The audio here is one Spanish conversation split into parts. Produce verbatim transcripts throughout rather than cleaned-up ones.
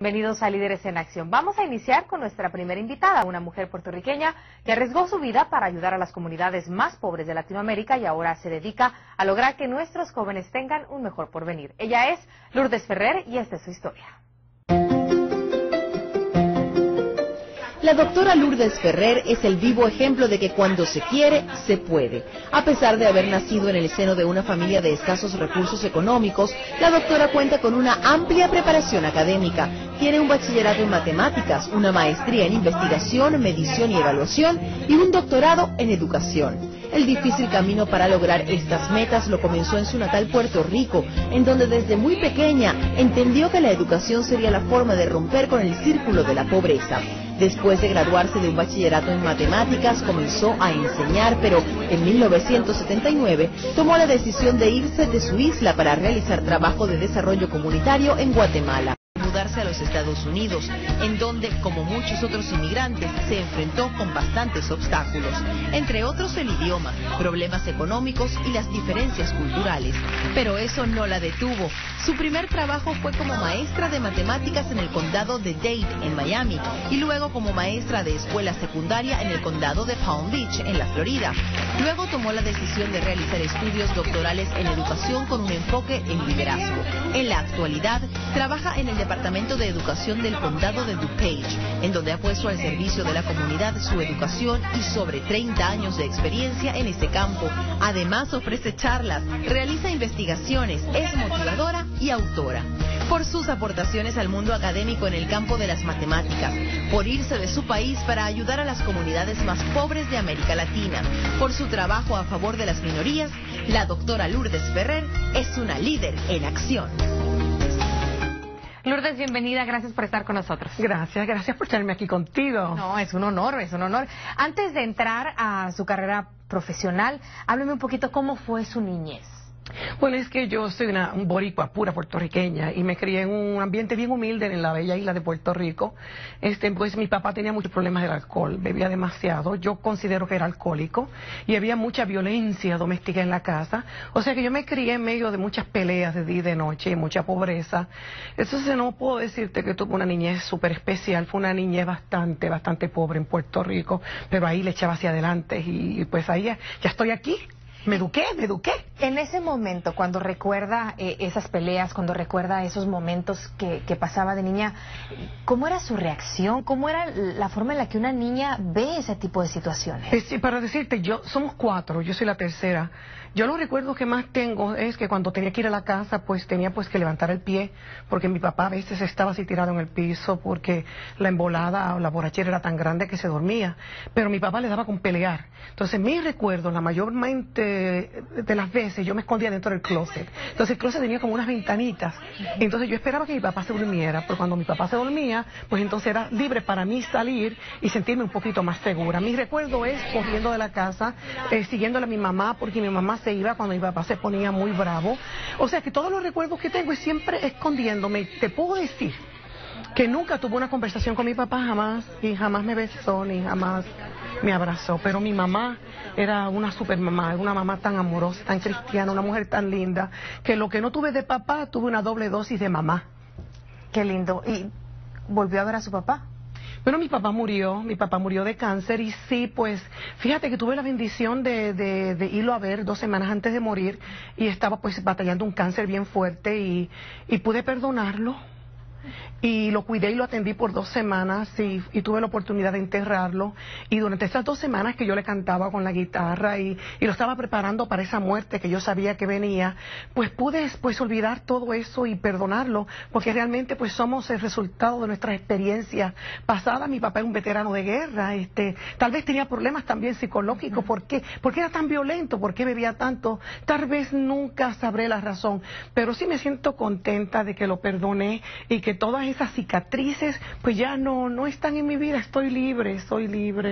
Bienvenidos a Líderes en Acción. Vamos a iniciar con nuestra primera invitada, una mujer puertorriqueña que arriesgó su vida para ayudar a las comunidades más pobres de Latinoamérica y ahora se dedica a lograr que nuestros jóvenes tengan un mejor porvenir. Ella es Lourdes Ferrer y esta es su historia. La doctora Lourdes Ferrer es el vivo ejemplo de que cuando se quiere, se puede. A pesar de haber nacido en el seno de una familia de escasos recursos económicos, la doctora cuenta con una amplia preparación académica. Tiene un bachillerato en matemáticas, una maestría en investigación, medición y evaluación y un doctorado en educación. El difícil camino para lograr estas metas lo comenzó en su natal Puerto Rico, en donde desde muy pequeña entendió que la educación sería la forma de romper con el círculo de la pobreza. Después de graduarse de un bachillerato en matemáticas, comenzó a enseñar, pero en mil novecientos setenta y nueve tomó la decisión de irse de su isla para realizar trabajo de desarrollo comunitario en Guatemala. Mudarse a los Estados Unidos, en donde, como muchos otros inmigrantes, se enfrentó con bastantes obstáculos, entre otros el idioma, problemas económicos y las diferencias culturales. Pero eso no la detuvo. Su primer trabajo fue como maestra de matemáticas en el condado de Dade, en Miami, y luego como maestra de escuela secundaria en el condado de Palm Beach, en la Florida. Luego tomó la decisión de realizar estudios doctorales en educación con un enfoque en liderazgo. En la actualidad, trabaja en el Departamento de Educación del Condado de DuPage, en donde ha puesto al servicio de la comunidad su educación y sobre treinta años de experiencia en ese campo. Además ofrece charlas, realiza investigaciones, es motivadora y autora. Por sus aportaciones al mundo académico en el campo de las matemáticas, por irse de su país para ayudar a las comunidades más pobres de América Latina, por su trabajo a favor de las minorías, la doctora Lourdes Ferrer es una líder en acción. Lourdes, bienvenida, gracias por estar con nosotros. Gracias, gracias por tenerme aquí contigo. No, es un honor, es un honor. Antes de entrar a su carrera profesional, hábleme un poquito cómo fue su niñez. Bueno, es que yo soy una un boricua pura puertorriqueña y me crié en un ambiente bien humilde en la bella isla de Puerto Rico. Este, pues mi papá tenía muchos problemas del alcohol, bebía demasiado, yo considero que era alcohólico y había mucha violencia doméstica en la casa. O sea que yo me crié en medio de muchas peleas de día y de noche y mucha pobreza. Entonces no puedo decirte que tuve una niñez súper especial, fue una niñez bastante, bastante pobre en Puerto Rico, pero ahí le echaba hacia adelante y pues ahí ya, ya estoy aquí. Me eduqué, me eduqué. En ese momento, cuando recuerda eh, esas peleas, cuando recuerda esos momentos que, que pasaba de niña, ¿cómo era su reacción? ¿Cómo era la forma en la que una niña ve ese tipo de situaciones? Eh, sí, para decirte, yo somos cuatro, yo soy la tercera. Yo los recuerdos que más tengo es que cuando tenía que ir a la casa, pues tenía pues que levantar el pie, porque mi papá a veces estaba así tirado en el piso, porque la embolada o la borrachera era tan grande que se dormía. Pero mi papá le daba con pelear. Entonces, mis recuerdos, la mayormente de las veces, yo me escondía dentro del closet. Entonces, el closet tenía como unas ventanitas. Entonces, yo esperaba que mi papá se durmiera, pero cuando mi papá se dormía, pues entonces era libre para mí salir y sentirme un poquito más segura. Mi recuerdo es corriendo de la casa, eh, siguiéndole a mi mamá, porque mi mamá se iba cuando mi papá se ponía muy bravo. O sea que todos los recuerdos que tengo es siempre escondiéndome. Te puedo decir que nunca tuve una conversación con mi papá, jamás, y jamás me besó, ni jamás me abrazó. Pero mi mamá era una super mamá, una mamá tan amorosa, tan cristiana, una mujer tan linda, que lo que no tuve de papá, tuve una doble dosis de mamá. Qué lindo. ¿Y volvió a ver a su papá? Bueno, mi papá murió, mi papá murió de cáncer y sí, pues, fíjate que tuve la bendición de, de, de irlo a ver dos semanas antes de morir y estaba pues batallando un cáncer bien fuerte y, y pude perdonarlo. Y lo cuidé y lo atendí por dos semanas y, y tuve la oportunidad de enterrarlo. Y durante estas dos semanas que yo le cantaba con la guitarra y, y lo estaba preparando para esa muerte que yo sabía que venía, pues pude pues olvidar todo eso y perdonarlo, porque realmente pues somos el resultado de nuestras experiencias pasadas. Mi papá era un veterano de guerra, este, tal vez tenía problemas también psicológicos. ¿Por qué? ¿Por qué era tan violento? ¿Por qué bebía tanto? Tal vez nunca sabré la razón, pero sí me siento contenta de que lo perdoné y que todas esas cicatrices pues ya no, no están en mi vida. Estoy libre, soy libre.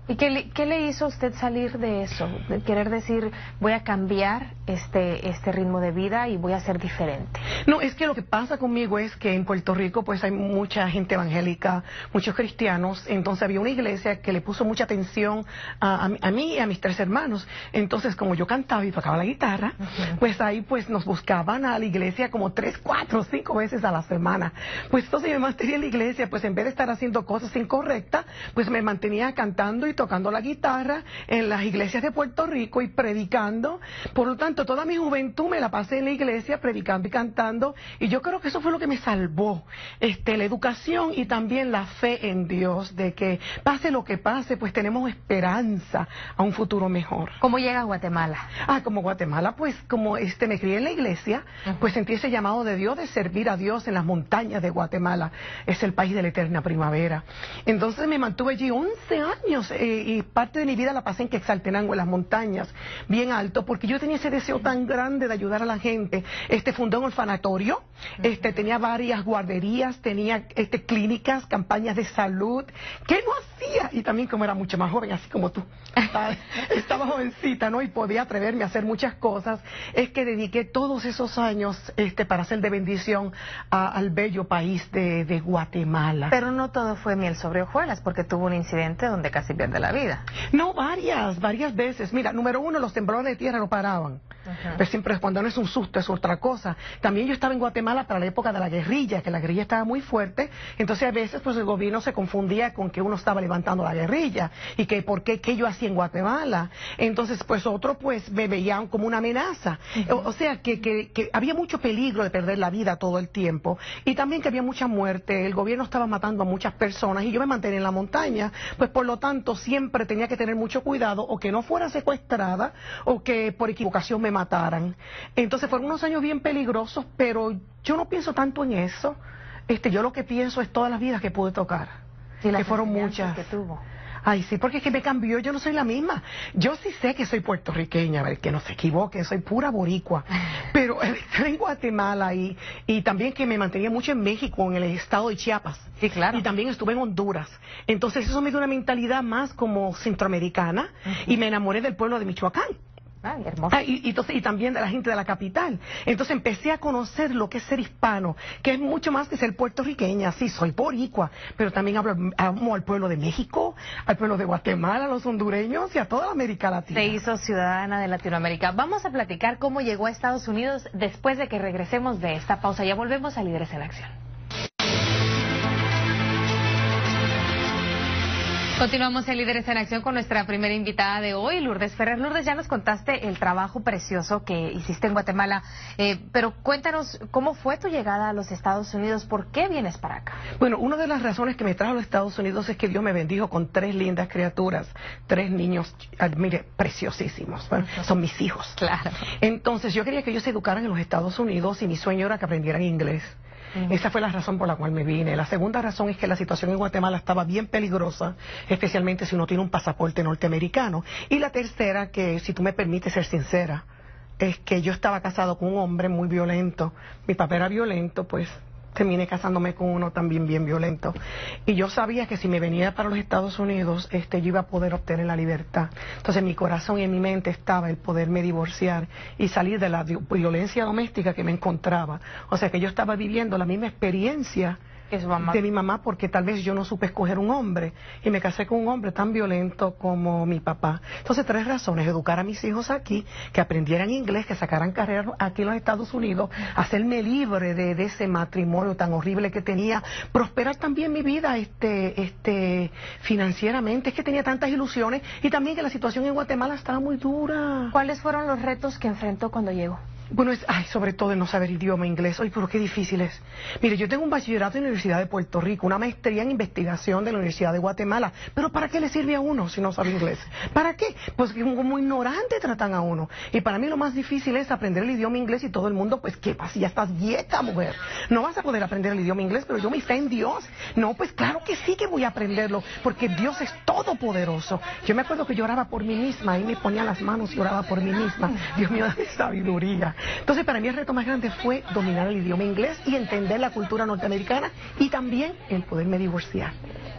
¿Y qué le, qué le hizo a usted salir de eso? De querer decir, voy a cambiar este, este ritmo de vida y voy a ser diferente. No, es que lo que pasa conmigo es que en Puerto Rico pues hay mucha gente evangélica, muchos cristianos, entonces había una iglesia que le puso mucha atención a, a, a mí y a mis tres hermanos. Entonces, como yo cantaba y tocaba la guitarra, uh-huh. pues ahí pues nos buscaban a la iglesia como tres, cuatro, cinco veces a la semana. Pues entonces yo me mantenía en la iglesia, pues en vez de estar haciendo cosas incorrectas, pues me mantenía cantando y tocando la guitarra en las iglesias de Puerto Rico y predicando. Por lo tanto, toda mi juventud me la pasé en la iglesia predicando y cantando, y yo creo que eso fue lo que me salvó, este, la educación y también la fe en Dios, de que pase lo que pase, pues tenemos esperanza a un futuro mejor. ¿Cómo llega a Guatemala? Ah, como Guatemala, pues como este me crié en la iglesia, uh-huh. pues sentí ese llamado de Dios de servir a Dios en las montañas de Guatemala. Es el país de la eterna primavera. Entonces me mantuve allí once años, eh, y parte de mi vida la pasé en Quetzaltenango, en las montañas, bien alto, porque yo tenía ese deseo tan grande de ayudar a la gente. Este, fundé un orfanatorio, este, tenía varias guarderías, tenía este, clínicas, campañas de salud, que no hacía, y también como era mucho más joven, así como tú, estaba, estaba jovencita, ¿no? Y podía atreverme a hacer muchas cosas, es que dediqué todos esos años este, para hacer de bendición a, al bello país de, de Guatemala. Pero no todo fue miel sobre hojuelas, porque tuvo un incidente donde casi pierde la vida. No, varias, varias veces. Mira, número uno, los temblores de tierra no paraban. Uh-huh. Pero siempre cuando no es un susto, es otra cosa. También yo estaba en Guatemala para la época de la guerrilla, que la guerrilla estaba muy fuerte, entonces a veces pues el gobierno se confundía con que uno estaba levantando la guerrilla, y que por qué, qué yo hacía en Guatemala. Entonces pues otro pues me veían como una amenaza. Uh-huh. o, o sea que, que, que había mucho peligro de perder la vida todo el tiempo, y también que había mucha muerte, el gobierno estaba matando a muchas personas, y yo me mantenía en la montaña, pues por lo tanto siempre tenía que tener mucho cuidado, o que no fuera secuestrada, o que por equivocación me mataran. Entonces fueron unos años bien peligrosos, pero yo no pienso tanto en eso. Este, yo lo que pienso es todas las vidas que pude tocar, sí, que fueron muchas. Que tuvo. Ay, sí, porque es que me cambió, yo no soy la misma. Yo sí sé que soy puertorriqueña, a ver, que no se equivoque, soy pura boricua. Pero estar en Guatemala y, y también que me mantenía mucho en México, en el estado de Chiapas. Sí, claro. Y también estuve en Honduras. Entonces eso me dio una mentalidad más como centroamericana, uh-huh. y me enamoré del pueblo de Michoacán. Ay, hermoso. Ah, y, y, entonces, y también de la gente de la capital. Entonces empecé a conocer lo que es ser hispano, que es mucho más que ser puertorriqueña. Sí, soy boricua, pero también hablo, amo al pueblo de México, al pueblo de Guatemala, a los hondureños y a toda la América Latina. Se hizo ciudadana de Latinoamérica. Vamos a platicar cómo llegó a Estados Unidos después de que regresemos de esta pausa. Ya volvemos a Líderes en Acción. Continuamos en Líderes en Acción con nuestra primera invitada de hoy, Lourdes Ferrer. Lourdes, ya nos contaste el trabajo precioso que hiciste en Guatemala, eh, pero cuéntanos, ¿cómo fue tu llegada a los Estados Unidos? ¿Por qué vienes para acá? Bueno, una de las razones que me trajo a los Estados Unidos es que Dios me bendijo con tres lindas criaturas, tres niños, mire, preciosísimos. Bueno, son mis hijos. Claro. Entonces yo quería que ellos se educaran en los Estados Unidos y mi sueño era que aprendieran inglés. Uh-huh. Esa fue la razón por la cual me vine. La segunda razón es que la situación en Guatemala estaba bien peligrosa, especialmente si uno tiene un pasaporte norteamericano. Y la tercera, que si tú me permites ser sincera, es que yo estaba casado con un hombre muy violento. Mi papá era violento, pues terminé casándome con uno también bien violento. Y yo sabía que si me venía para los Estados Unidos, este, yo iba a poder obtener la libertad. Entonces en mi corazón y en mi mente estaba el poderme divorciar y salir de la violencia doméstica que me encontraba. O sea que yo estaba viviendo la misma experiencia es mamá. de mi mamá, porque tal vez yo no supe escoger un hombre y me casé con un hombre tan violento como mi papá. Entonces, tres razones: educar a mis hijos aquí, que aprendieran inglés, que sacaran carrera aquí en los Estados Unidos, hacerme libre de, de ese matrimonio tan horrible que tenía, prosperar también mi vida este, este, financieramente, es que tenía tantas ilusiones, y también que la situación en Guatemala estaba muy dura. ¿Cuáles fueron los retos que enfrentó cuando llegó? Bueno, es, ay, sobre todo el no saber idioma inglés. Ay, pero qué difícil es. Mire, yo tengo un bachillerato en la Universidad de Puerto Rico, una maestría en investigación de la Universidad de Guatemala. Pero ¿para qué le sirve a uno si no sabe inglés? ¿Para qué? Pues como, como ignorante tratan a uno. Y para mí lo más difícil es aprender el idioma inglés, y todo el mundo, pues, ¿qué pasa? Ya estás vieja, mujer. No vas a poder aprender el idioma inglés, pero yo mi fe en Dios. No, pues claro que sí que voy a aprenderlo, porque Dios es todopoderoso. Yo me acuerdo que yo oraba por mí misma, y me ponía las manos y oraba por mí misma. Dios mío, dame sabiduría. Entonces, para mí el reto más grande fue dominar el idioma inglés y entender la cultura norteamericana, y también el poderme divorciar.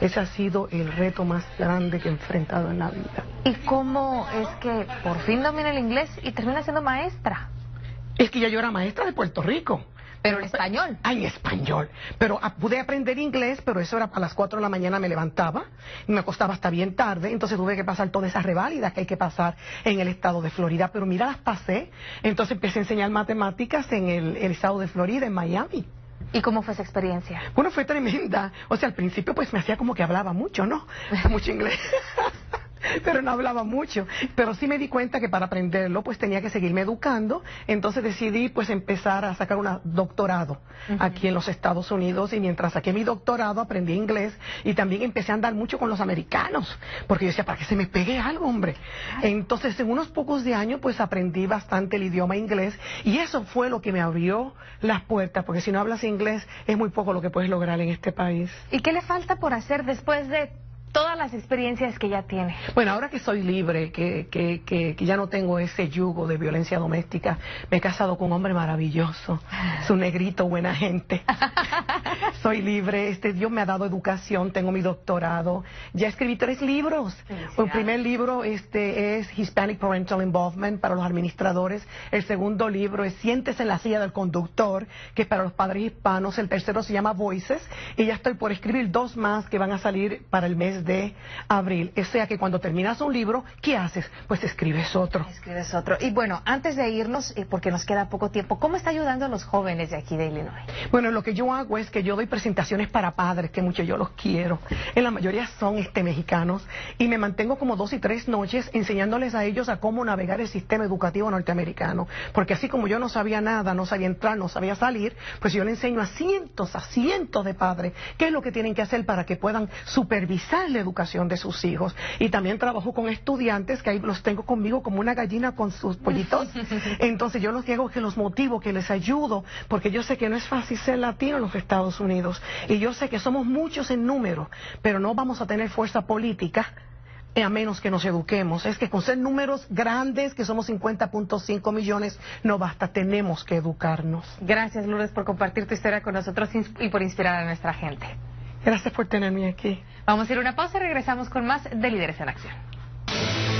Ese ha sido el reto más grande que he enfrentado en la vida. ¿Y cómo es que por fin domina el inglés y termina siendo maestra? Es que ya yo era maestra de Puerto Rico. Pero en español. Ah, en español. Pero ah, pude aprender inglés, pero eso era a las cuatro de la mañana me levantaba y me acostaba hasta bien tarde, entonces tuve que pasar todas esas reválidas que hay que pasar en el estado de Florida, pero mira, las pasé. Entonces empecé a enseñar matemáticas en el, el estado de Florida, en Miami. ¿Y cómo fue esa experiencia? Bueno, fue tremenda. O sea, al principio pues me hacía como que hablaba mucho, ¿no? Mucho inglés. Pero no hablaba mucho, pero sí me di cuenta que para aprenderlo pues tenía que seguirme educando, entonces decidí pues empezar a sacar un doctorado uh-huh. aquí en los Estados Unidos, y mientras saqué mi doctorado aprendí inglés y también empecé a andar mucho con los americanos, porque yo decía, para que se me pegue algo, hombre. Entonces en unos pocos de años pues aprendí bastante el idioma inglés, y eso fue lo que me abrió las puertas, porque si no hablas inglés es muy poco lo que puedes lograr en este país. ¿Y qué le falta por hacer después de todas las experiencias que ya tiene? Bueno, ahora que soy libre, que, que, que, que ya no tengo ese yugo de violencia doméstica, me he casado con un hombre maravilloso, es un negrito, buena gente. Soy libre, este Dios me ha dado educación, tengo mi doctorado, ya escribí tres libros. El primer libro este es Hispanic Parental Involvement para los administradores, el segundo libro es Siéntese en la silla del conductor, que es para los padres hispanos, el tercero se llama Voices, y ya estoy por escribir dos más que van a salir para el mes de abril. O sea que cuando terminas un libro, ¿qué haces? Pues escribes otro. Escribes otro. Y bueno, antes de irnos, eh, porque nos queda poco tiempo, ¿cómo está ayudando a los jóvenes de aquí de Illinois? Bueno, lo que yo hago es que yo doy presentaciones para padres, que mucho yo los quiero. En la mayoría son este mexicanos, y me mantengo como dos y tres noches enseñándoles a ellos a cómo navegar el sistema educativo norteamericano. Porque así como yo no sabía nada, no sabía entrar, no sabía salir, pues yo le enseño a cientos, a cientos de padres qué es lo que tienen que hacer para que puedan supervisar la educación de sus hijos. Y también trabajo con estudiantes, que ahí los tengo conmigo como una gallina con sus pollitos. Entonces yo los digo que los motivo, que les ayudo, porque yo sé que no es fácil ser latino en los Estados Unidos, y yo sé que somos muchos en número, pero no vamos a tener fuerza política a menos que nos eduquemos. Es que con ser números grandes, que somos cincuenta punto cinco millones, no basta, tenemos que educarnos. Gracias, Lourdes, por compartir tu historia con nosotros y por inspirar a nuestra gente. Gracias por tenerme aquí. Vamos a ir a una pausa y regresamos con más de Líderes en Acción.